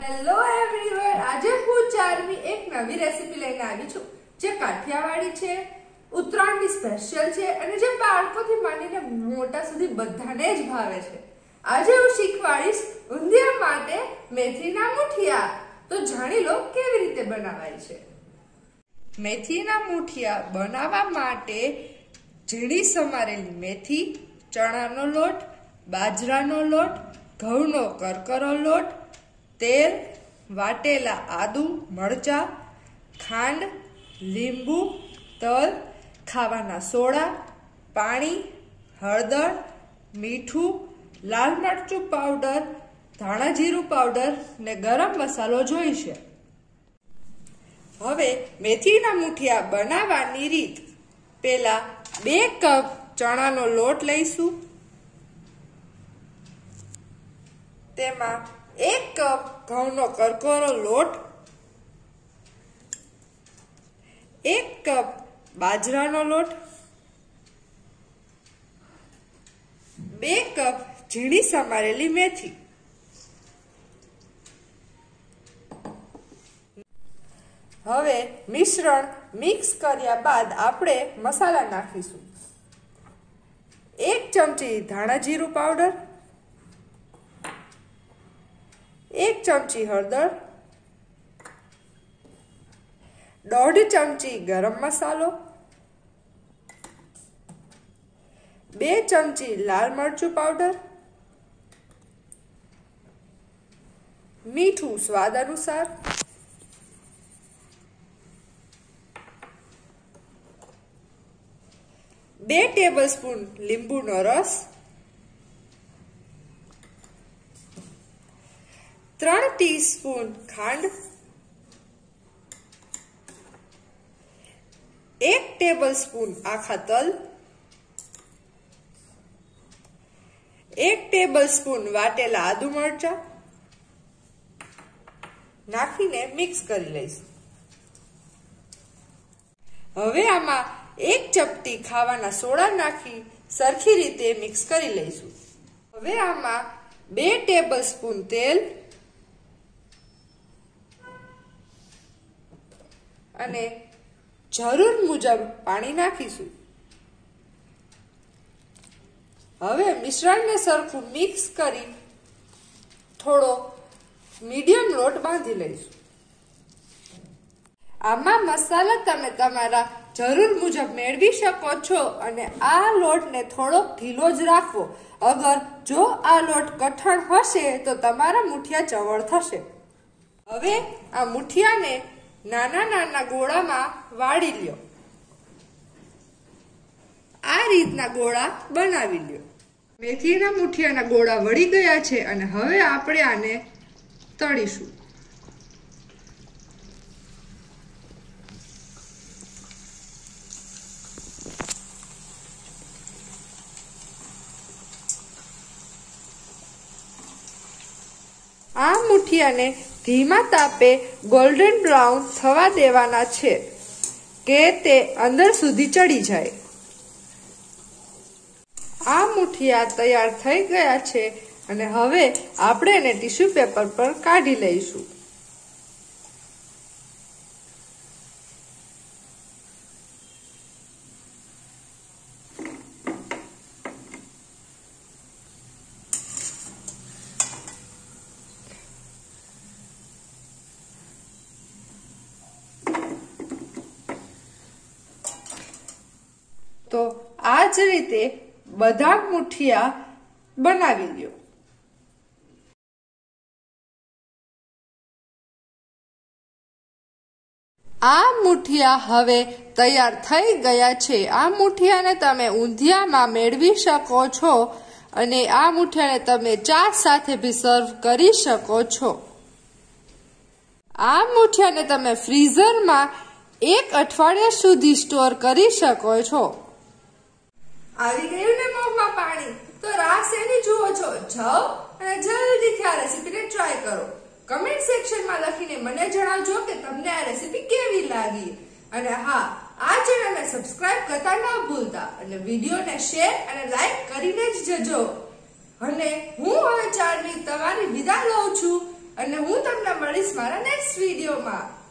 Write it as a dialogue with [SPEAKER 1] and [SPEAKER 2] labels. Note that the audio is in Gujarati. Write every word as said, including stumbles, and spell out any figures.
[SPEAKER 1] હેલો એવરીવન, આજે હું ચારમી એક નવી રેસીપી લઈને આવી છું જે કાઠિયાવાડી છે, ઉત્તરાયણની સ્પેશિયલ છે અને જે બાળકોથી માંડીને મોટા સુધી બધાને જ ભાવે છે। આજે હું શીખવાડીશ ઊંધિયા માટે મેથીના મુઠિયા। તો જાણી લો કેવી રીતે બનાવાય છે। મેથીના મુઠિયા બનાવવા માટે ઝીણી સમારેલી મેથી, ચણાનો લોટ, બાજરાનો લોટ, ઘઉંનો કરકરો લોટ, તેલ, વાટેલા આદુ, મરચા, ખાંડ, લીંબુ, તલ, ખાવાના સોડા, પાણી, હળદર, મીઠું, લાલ મરચું પાવડર, ધાણા જીરું પાવડર ને ગરમ મસાલો જોઈશે। હવે મેથીના મુઠિયા બનાવવાની રીત। પહેલા બે કપ ચણાનો લોટ લઈશું, તેમાં એક કપ ઘઉંનો કરકરો લોટ, એક કપ બાજરાનો લોટ, બે કપ ઝીણી સમારેલી મેથી। હવે મિશ્રણ મિક્સ કર્યા બાદ આપણે મસાલા નાખીશું। એક ચમચી ધાણા જીરું પાવડર, એક ચમચી હળદર, દોઢ ચમચી ગરમ મસાલો, બે ચમચી લાલ મરચું પાવડર, મીઠું સ્વાદ અનુસાર, બે ટેબલસ્પૂન લીંબુનો રસ, ત્રણ ટીસ્પૂન ખાંડ, એક ટેબલસ્પૂન આખા તલ, એક ટેબલસ્પૂન વાટેલા આદુ મરચા નાખીને મિક્સ કરી લઈશું। હવે આમાં એક ચપટી ખાવાના સોડા નાખી સરખી રીતે મિક્સ કરી લઈશું। હવે આમાં બે ટેબલસ્પૂન તેલ અને જરૂર મુજબ પાણી નાખીશું। હવે મિશ્રણને સરખું મિક્સ કરી થોડો મીડિયમ લોટ બાંધી લઈશું। આમાં મસાલા તમે તમારા જરૂર મુજબ મેળવી શકો છો અને આ લોટને થોડો ઢીલો જ રાખવો। અગર જો આ લોટ કઠણ હશે તો તમારા મુઠિયા ચવળ થશે। હવે આ મુઠિયાને નાના નાના ગોળામાં વાળી લ્યો। આ રીતના ગોળા બનાવી લ્યો। મેથીના મુઠિયાના ગોળા વળી ગયા છે અને હવે આપણે આને તળીશું। આ મુઠિયાને ધીમા તાપે ગોલ્ડન બ્રાઉન થવા દેવાના છે કે તે અંદર સુધી ચડી જાય। આ મુઠિયા તૈયાર થઈ ગયા છે અને હવે આપણે એને ટીશ્યુ પેપર પર કાઢી લઈશું। તો આ જ રીતે બધા મુઠિયા બનાવી લ્યો। આ મુઠિયા હવે તૈયાર થઈ ગયા છે। આ મુઠિયાને તમે ઊંધિયામાં મેળવી શકો છો અને આ મુઠિયાને તમે ચા સાથે બી સર્વ કરી શકો છો। આ મુઠિયાને તમે ફ્રીઝરમાં એક અઠવાડિયા સુધી સ્ટોર કરી શકો છો। આવી ગયું ને મોંમાં પાણી, તો રાહ શેની જુઓ છો? જાઓ અને જલ્દીથી આ રેસીપીને ટ્રાય કરો। કમેન્ટ સેક્શનમાં લખીને મને જણાવજો કે તમને આ રેસીપી કેવી લાગી। અને હા, આ ચેનલને સબસ્ક્રાઇબ કરતા ન ભૂલતા અને વિડીયોને શેર અને લાઈક કરીને જ જજો। અને હું હવે ચારમી તમારી વિદાય લઉં છું। અને હું તમને મળીશ મારા નેક્સ્ટ વિડીયોમાં.